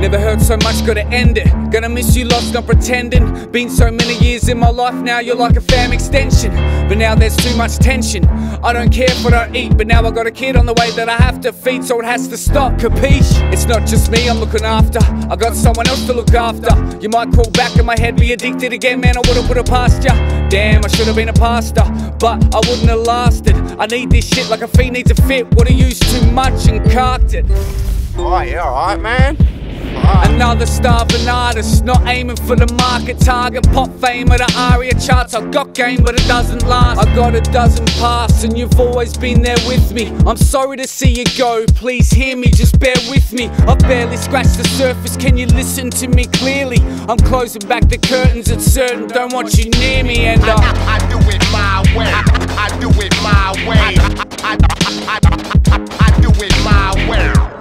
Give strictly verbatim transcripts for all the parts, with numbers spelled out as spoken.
Never hurt so much, gotta end it. Gonna miss you, lost, not pretending. Been so many years in my life, now you're like a fam extension. But now there's too much tension. I don't care if I don't eat, but now I got a kid on the way that I have to feed, so it has to stop, capiche? It's not just me I'm looking after, I got someone else to look after. You might crawl back in my head, be addicted again, man, I would've put it past ya. Damn, I should've been a pastor, but I wouldn't have lasted. I need this shit like a fiend needs a fit. Would've used too much and carked it. Oh, yeah, alright, man. Right. Another starving artist, not aiming for the market target. Pop fame of the ARIA charts. I got game, but it doesn't last. I got a dozen paths, and you've always been there with me. I'm sorry to see you go, please hear me, just bear with me. I've barely scratched the surface, can you listen to me clearly? I'm closing back the curtains, it's certain, don't want you near me. And uh, I, I do it my way, I, I do it my way, I, I, I, I, I do it my way.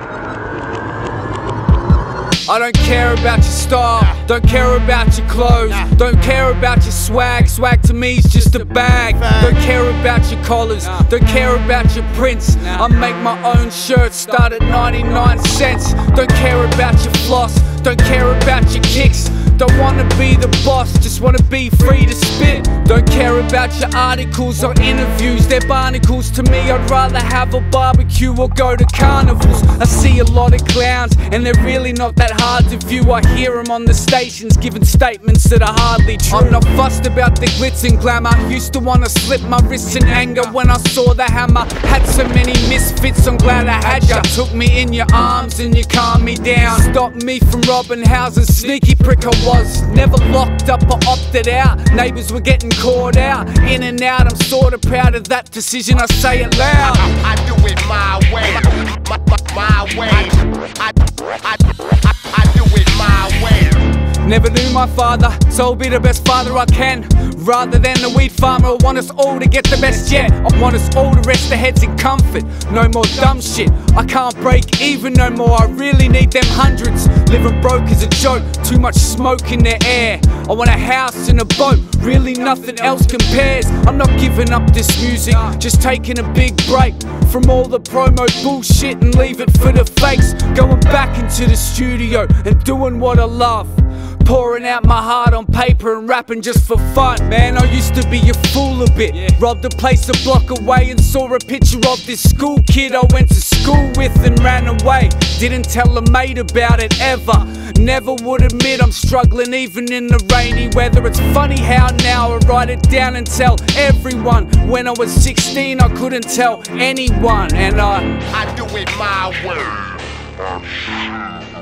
I don't care about your style, don't care about your clothes, don't care about your swag. Swag to me is just a bag. Don't care about your collars, don't care about your prints. I make my own shirts, start at ninety-nine cents. Don't care about your floss, don't care about your kicks. Don't wanna be the boss, just wanna be free to spit. Don't care about your articles or interviews, they're barnacles to me. I'd rather have a barbecue or go to carnivals. I see a lot of clowns and they're really not that hard to view. I hear them on the stations giving statements that are hardly true. I'm not fussed about the glitz and glamour. Used to wanna slip my wrists in anger when I saw the hammer. Had so many misfits, I'm glad I had ya. Took me in your arms and you calmed me down. Stopped me from robbing houses, sneaky prick I was. Never locked up or opted out. Neighbours were getting caught out, in and out. I'm sorta proud of that decision, I say it loud. I, I do it my way, my, my, my way. I, I, I, I do it my way. Never knew my father, so I'll be the best father I can. Rather than the weed farmer, I want us all to get the best yet. I want us all to rest our heads in comfort. No more dumb shit, I can't break even no more. I really need them hundreds. Living broke is a joke, too much smoke in the air. I want a house and a boat, really nothing else compares. I'm not giving up this music, just taking a big break from all the promo bullshit and leave it for the fakes. Going back into the studio and doing what I love. Pouring out my heart on paper and rapping just for fun. Man, I used to be a fool a bit, yeah. Robbed a place a block away and saw a picture of this school kid I went to school with and ran away. Didn't tell a mate about it ever. Never would admit I'm struggling even in the rainy weather. It's funny how now I write it down and tell everyone. When I was sixteen I couldn't tell anyone. And I, I do it my way.